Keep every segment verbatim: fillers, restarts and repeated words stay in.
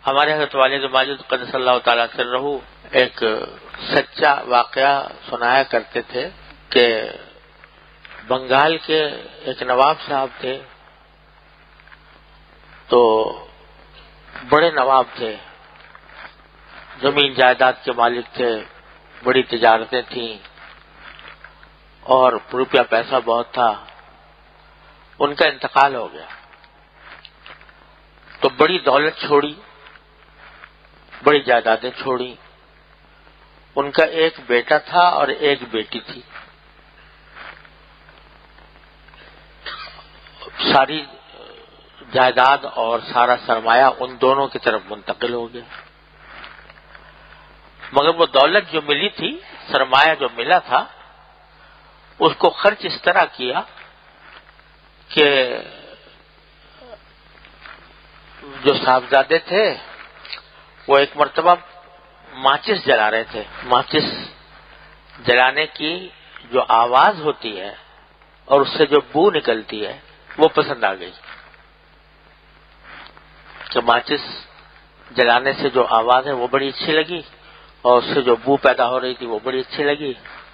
ہمارے حضرت والد ماجد قدس اللہ تعالیٰ سرہ ایک سچا واقعہ سنایا کرتے تھے کہ بنگال کے ایک نواب صاحب تھے، تو بڑے نواب تھے، زمین جائیداد کے مالک تھے، بڑی تجارتیں تھیں اور روپیہ پیسہ بہت تھا. ان کا انتقال ہو گیا تو بڑی دولت چھوڑی، بڑی جائیدادیں چھوڑی. ان کا ایک بیٹا تھا اور ایک بیٹی تھی. ساری جائیداد اور سارا سرمایہ ان دونوں کی طرف منتقل ہو گیا. مگر وہ دولت جو ملی تھی، سرمایہ جو ملا تھا، اس کو خرچ اس طرح کیا کہ جو صاحبزادے تھے وہ ایک مرتبہ ماچس جلا رہے تھے. ماچس جلانے کی جو آواز ہوتی ہے اور اس سے جو بو نکلتی ہے وہ پسند آ گئی کہ ماچس جلانے سے جو آواز ہے وہ بڑی اچھی لگی اور اس سے جو بو پیدا ہو رہی تھی وہ بڑی اچھی لگی.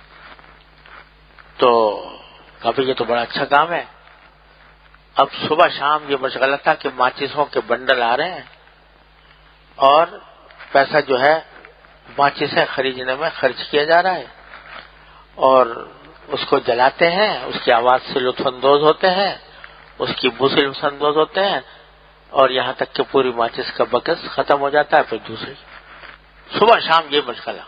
تو کبھی یہ تو بڑا اچھا کام ہے. اب صبح شام یہ مشغلہ تھا کہ ماچسوں کے بنڈل آ رہے ہیں اور پیسہ جو ہے ماچسیں خریدنے میں خرچ کیا جا رہا ہے اور اس کو جلاتے ہیں، اس کی آواز سے لطف اندوز ہوتے ہیں، اس کی بو سے لطف اندوز ہوتے ہیں اور یہاں تک کہ پوری ماچس کا بکس ختم ہو جاتا ہے. پھر دوسری صبح شام یہ مشغلہ.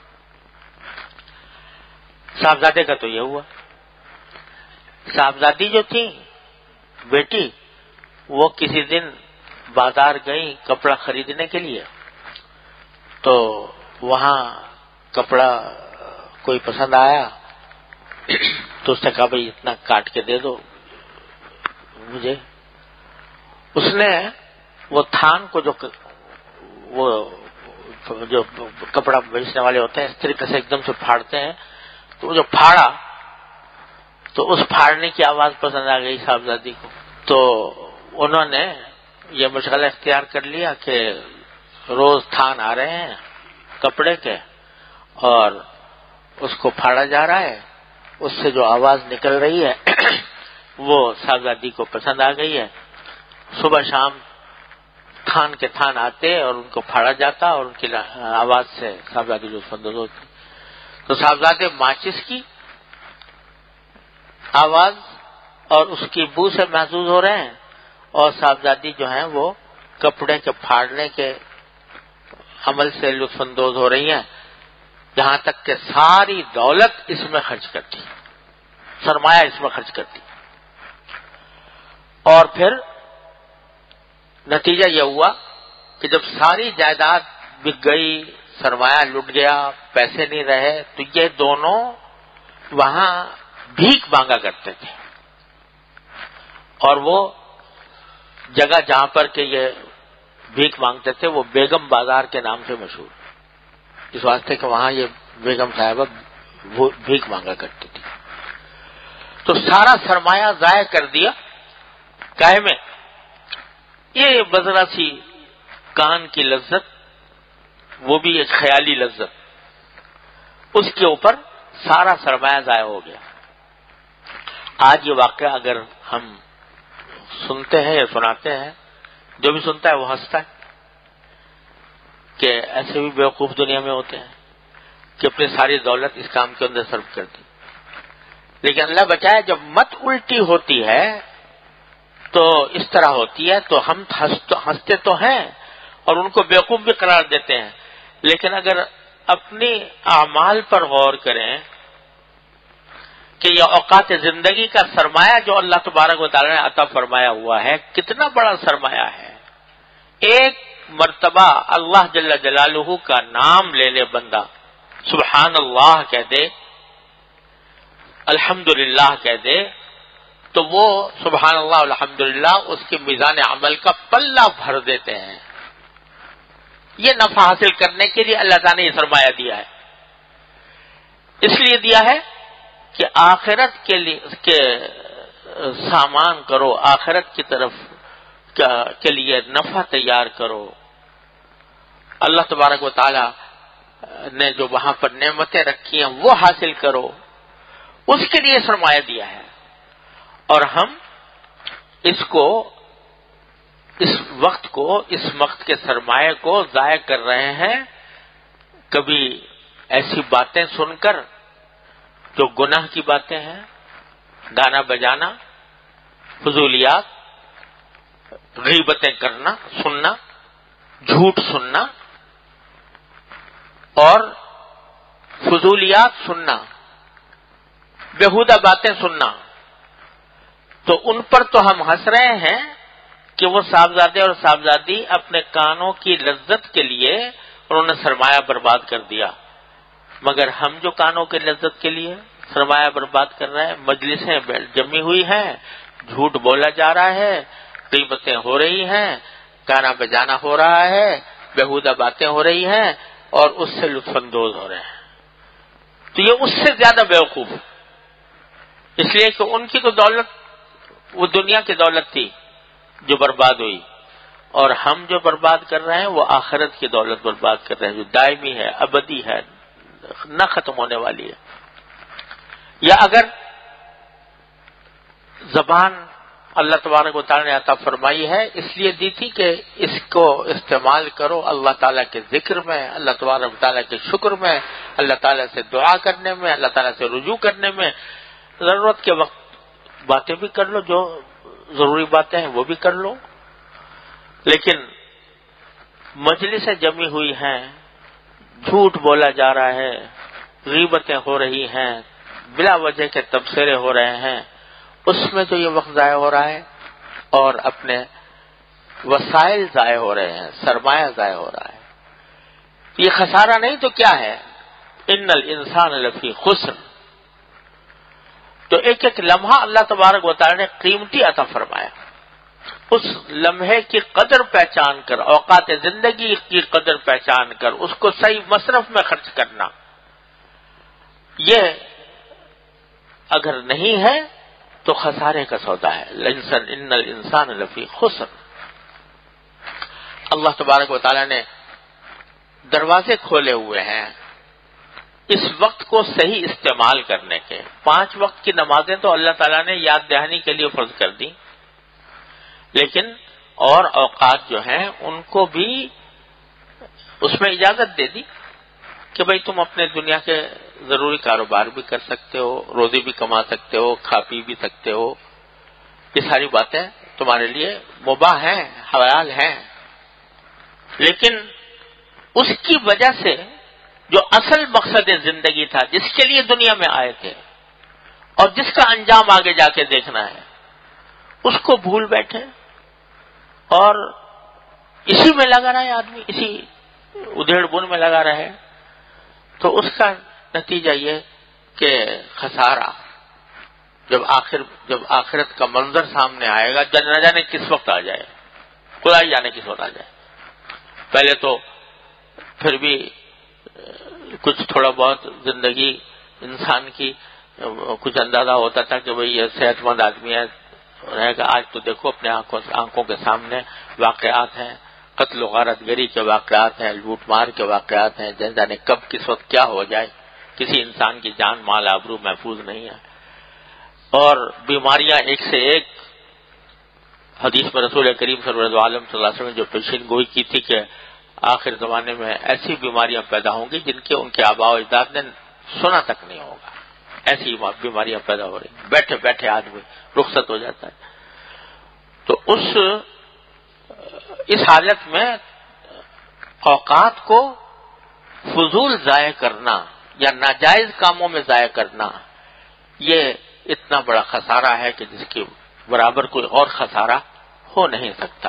صاحبزادے کا تو یہ ہوا. صاحبزادی جو تھی بیٹی، وہ کسی دن بازار گئی کپڑا خریدنے کے لیے، تو وہاں کپڑا کوئی پسند آیا تو اس نے کہا بھائی اتنا کاٹ کے دے دو مجھے. اس نے وہ تھان کو جو وہ جو کپڑا بیچنے والے ہوتے ہیں اس طریقے سے ایک دم سے پھاڑتے ہیں، تو وہ جو پھاڑا تو اس پھاڑنے کی آواز پسند آ گئی صاحبزادی کو. تو انہوں نے یہ مشغلہ اختیار کر لیا کہ روز تھان آ رہے ہیں کپڑے کے اور اس کو پھاڑا جا رہا ہے، اس سے جو آواز نکل رہی ہے وہ صاحبزادی کو پسند آ گئی ہے. صبح شام تھان کے تھان آتے اور ان کو پھاڑا جاتا اور ان کی آواز سے صاحبزادی لطف اندوز ہوتی. تو صاحبزادے ماچس کی آواز اور اس کی بو سے محظوظ ہو رہے ہیں اور صاحبزادی جو ہیں وہ کپڑے کے پھاڑنے کے عمل سے لطف اندوز ہو رہی ہیں، یہاں تک کہ ساری دولت اس میں خرچ کرتی، سرمایہ اس میں خرچ کرتی. اور پھر نتیجہ یہ ہوا کہ جب ساری جائیداد بک گئی، سرمایہ لٹ گیا، پیسے نہیں رہے، تو یہ دونوں وہاں بھیک مانگا کرتے تھے. اور وہ جگہ جہاں پر کہ یہ بھیک مانگتے تھے وہ بیگم بازار کے نام سے مشہور، اس واسطے کہ وہاں یہ بیگم صاحبہ بھیک مانگا کرتی تھی. تو سارا سرمایہ ضائع کر دیا کاہے میں؟ یہ بذرا سی کان کی لذت، وہ بھی ایک خیالی لذت، اس کے اوپر سارا سرمایہ ضائع ہو گیا. آج یہ واقعہ اگر ہم سنتے ہیں یا سناتے ہیں، جو بھی سنتا ہے وہ ہنستا ہے کہ ایسے بھی بیوقوف دنیا میں ہوتے ہیں کہ اپنی ساری دولت اس کام کے اندر صرف کر دی. لیکن اللہ بچائے جب مت الٹی ہوتی ہے تو اس طرح ہوتی ہے تو ہم ہنستے تو ہیں اور ان کو بیوقوف بھی قرار دیتے ہیں، لیکن اگر اپنی اعمال پر غور کریں کہ یہ اوقات زندگی کا سرمایہ جو اللہ تبارک و تعالی نے عطا فرمایا ہوا ہے کتنا بڑا سرمایہ ہے. ایک مرتبہ اللہ جل جلالہ کا نام لے لے بندہ، سبحان اللہ کہہ دے، الحمدللہ کہہ دے، تو وہ سبحان اللہ الحمدللہ اس کے میزان عمل کا پلہ بھر دیتے ہیں. یہ نفع حاصل کرنے کے لیے اللہ تعالیٰ نے یہ سرمایہ دیا ہے. اس لیے دیا ہے کہ آخرت کے لیے کے سامان کرو، آخرت کی طرف کے لیے نفع تیار کرو، اللہ تبارک و تعالی نے جو وہاں پر نعمتیں رکھی ہیں وہ حاصل کرو، اس کے لیے سرمایہ دیا ہے. اور ہم اس کو، اس وقت کو، اس وقت کے سرمایہ کو ضائع کر رہے ہیں کبھی ایسی باتیں سن کر جو گناہ کی باتیں ہیں، گانا بجانا، فضولیات، غیبتیں کرنا، سننا، جھوٹ سننا اور فضولیات سننا، بیہودہ باتیں سننا. تو ان پر تو ہم ہنس رہے ہیں کہ وہ صاحبزادے اور صاحبزادی اپنے کانوں کی لذت کے لیے انہوں نے سرمایہ برباد کر دیا. مگر ہم جو کانوں کی لذت کے لیے سرمایہ برباد کر رہے ہیں، مجلسیں جمی ہوئی ہیں، جھوٹ بولا جا رہا ہے، غیبتیں ہو رہی ہیں، گانا بجانا ہو رہا ہے، بیہودہ باتیں ہو رہی ہیں اور اس سے لطف اندوز ہو رہے ہیں. تو یہ اس سے زیادہ بیوقوف، اس لیے کہ ان کی تو دولت وہ دنیا کی دولت تھی جو برباد ہوئی، اور ہم جو برباد کر رہے ہیں وہ آخرت کی دولت برباد کر رہے ہیں جو دائمی ہے، ابدی ہے، نہ ختم ہونے والی ہے. یا اگر زبان اللہ تبارک و تعالی نے عطا فرمائی ہے اس لیے دی تھی کہ اس کو استعمال کرو اللہ تعالیٰ کے ذکر میں، اللہ تبارک و تعالیٰ کے شکر میں، اللہ تعالیٰ سے دعا کرنے میں، اللہ تعالیٰ سے رجوع کرنے میں. ضرورت کے وقت باتیں بھی کر لو، جو ضروری باتیں ہیں وہ بھی کر لو. لیکن مجلسیں جمی ہوئی ہیں، جھوٹ بولا جا رہا ہے، غیبتیں ہو رہی ہیں، بلا وجہ کے تبصرے ہو رہے ہیں، اس میں تو یہ وقت ضائع ہو رہا ہے اور اپنے وسائل ضائع ہو رہے ہیں، سرمایہ ضائع ہو رہا ہے. یہ خسارہ نہیں تو کیا ہے؟ ان الانسان لفی خسر. تو ایک ایک لمحہ اللہ تبارک و تعالی نے قیمتی عطا فرمایا. اس لمحے کی قدر پہچان کر، اوقات زندگی کی قدر پہچان کر اس کو صحیح مصرف میں خرچ کرنا، یہ اگر نہیں ہے تو خسارے کا سودا ہے. ان الانسان لفی خسر. اللہ تبارک و تعالی نے دروازے کھولے ہوئے ہیں اس وقت کو صحیح استعمال کرنے کے. پانچ وقت کی نمازیں تو اللہ تعالیٰ نے یاد دہانی کے لیے فرض کر دی، لیکن اور اوقات جو ہیں ان کو بھی اس میں اجازت دے دی کہ بھئی تم اپنے دنیا کے ضروری کاروبار بھی کر سکتے ہو، روزی بھی کما سکتے ہو، کھا پی بھی سکتے ہو. یہ ساری باتیں تمہارے لیے مباح ہیں، حلال ہیں. لیکن اس کی وجہ سے جو اصل مقصد زندگی تھا، جس کے لیے دنیا میں آئے تھے اور جس کا انجام آگے جا کے دیکھنا ہے، اس کو بھول بیٹھے اور اسی میں لگا رہا ہے آدمی، اسی ادھیڑ بن میں لگا رہے. تو اس کا نتیجہ یہ کہ خسارہ جب آخر جب آخرت کا منظر سامنے آئے گا، جن نہ جانے کس وقت آ جائے، خدا ہی جانے کس وقت آ جائے. پہلے تو پھر بھی کچھ تھوڑا بہت زندگی انسان کی کچھ اندازہ ہوتا تھا کہ بھئی یہ صحت مند آدمی ہے رہے گا. آج تو دیکھو اپنے آنکھوں آنکھوں کے سامنے واقعات ہیں، قتل و غارت گری کے واقعات ہیں، لوٹ مار کے واقعات ہیں. جن جانے کب کس وقت کیا ہو جائے، کسی انسان کی جان مال آبرو محفوظ نہیں ہے. اور بیماریاں ایک سے ایک. حدیث میں رسول کریم صلی اللہ علیہ وسلم نے جو پیشین گوئی کی تھی کہ آخر زمانے میں ایسی بیماریاں پیدا ہوں گی جن کے ان کے آباء و اجداد نے سنا تک نہیں ہوگا. ایسی بیماریاں پیدا ہو رہی، بیٹھے بیٹھے آدمی رخصت ہو جاتا ہے. تو اس اس حالت میں اوقات کو فضول ضائع کرنا یا ناجائز کاموں میں ضائع کرنا، یہ اتنا بڑا خسارہ ہے کہ جس کے برابر کوئی اور خسارہ ہو نہیں سکتا.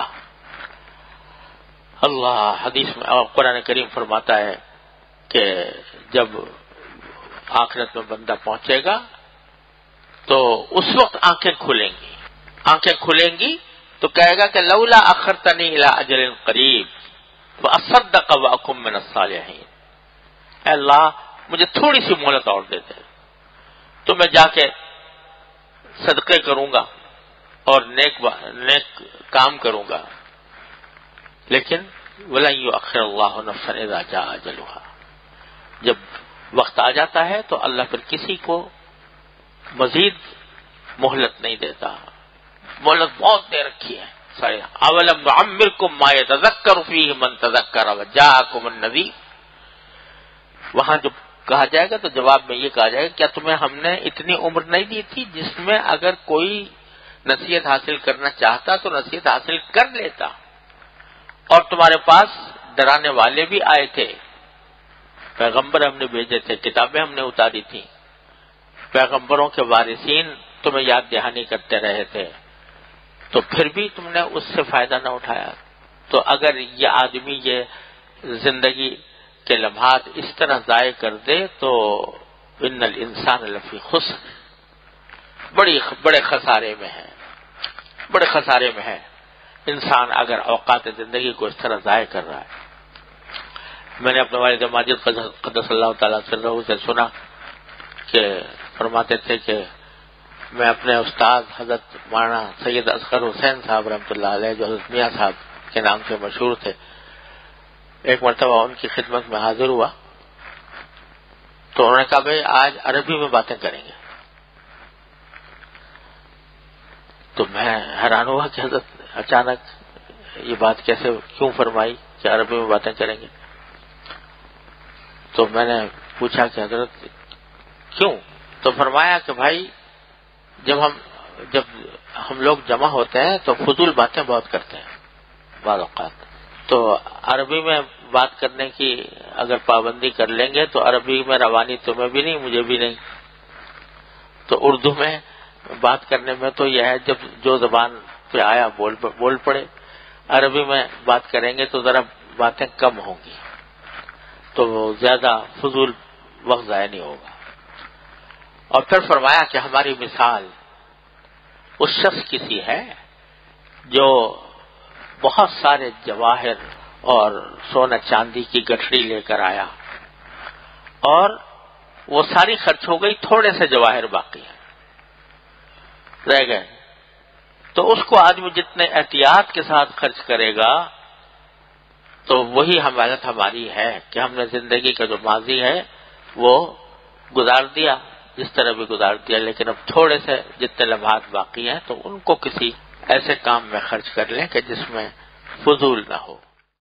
اللہ حدیث میں اور قرآن کریم فرماتا ہے کہ جب آخرت میں بندہ پہنچے گا تو اس وقت آنکھیں کھلیں گی. آنکھیں کھلیں گی تو کہے گا کہ لولا اخرتنی الی اجل قریب فاصدق واکن من الصالحین. اے اللہ مجھے تھوڑی سی مہلت اور دے دے تو میں جا کے صدقے کروں گا اور نیک نیک کام کروں گا. لیکن وَلَن يُؤَخِّرَ اللَّهُ نَفْسًا إِذَا جَاءَ أَجَلُهَا، جب وقت آ جاتا ہے تو اللہ پھر کسی کو مزید مہلت نہیں دیتا. مہلت بہت دے رکھی ہے. اولم نعمرکم ما یتذکر فیہ من تذکر وجاءکم النذیر. وہاں جب کہا جائے گا تو جواب میں یہ کہا جائے گا کیا تمہیں ہم نے اتنی عمر نہیں دی تھی جس میں اگر کوئی نصیحت حاصل کرنا چاہتا تو نصیحت حاصل کر لیتا، اور تمہارے پاس ڈرانے والے بھی آئے تھے، پیغمبر ہم نے بھیجے تھے، کتابیں ہم نے اتاری تھیں، پیغمبروں کے وارثین تمہیں یاد دہانی کرتے رہے تھے، تو پھر بھی تم نے اس سے فائدہ نہ اٹھایا. تو اگر یہ آدمی یہ زندگی کے لمحات اس طرح ضائع کر دے تو ان الانسان لفی خسر، بڑی بڑے خسارے میں ہے، بڑے خسارے میں ہے انسان اگر اوقات زندگی کو اس طرح ضائع کر رہا ہے. میں نے اپنے والد ماجد قدس اللہ تعالیٰ سرہ سے سنا کہ فرماتے تھے کہ میں اپنے استاد حضرت مولانا سید اصغر حسین صاحب رحمۃ اللہ علیہ جو حضرت میاں صاحب کے نام سے مشہور تھے، ایک مرتبہ ان کی خدمت میں حاضر ہوا تو انہوں نے کہا بھائی آج عربی میں باتیں کریں گے. تو میں حیران ہوا کہ حضرت اچانک یہ بات کیسے کیوں فرمائی کہ عربی میں باتیں کریں گے. تو میں نے پوچھا کہ حضرت کیوں؟ تو فرمایا کہ بھائی جب ہم جب ہم لوگ جمع ہوتے ہیں تو فضول باتیں بہت کرتے ہیں بعض اوقات، تو عربی میں بات کرنے کی اگر پابندی کر لیں گے تو عربی میں روانی تمہیں بھی نہیں مجھے بھی نہیں، تو اردو میں بات کرنے میں تو یہ ہے جب جو زبان پہ آیا بول بول پڑے، عربی میں بات کریں گے تو ذرا باتیں کم ہوں گی تو زیادہ فضول وقت ضائع نہیں ہوگا. اور پھر فرمایا کہ ہماری مثال اس شخص کی سی ہے جو بہت سارے جواہر اور سونا چاندی کی گٹھڑی لے کر آیا اور وہ ساری خرچ ہو گئی، تھوڑے سے جواہر باقی ہیں رہ گئے. تو اس کو آدمی جتنے احتیاط کے ساتھ خرچ کرے گا تو وہی حالت ہماری ہے کہ ہم نے زندگی کا جو ماضی ہے وہ گزار دیا جس طرح بھی گزار دیا، لیکن اب تھوڑے سے جتنے لمحات باقی ہیں تو ان کو کسی ایسے کام میں خرچ کر لیں کہ جس میں فضول نہ ہو.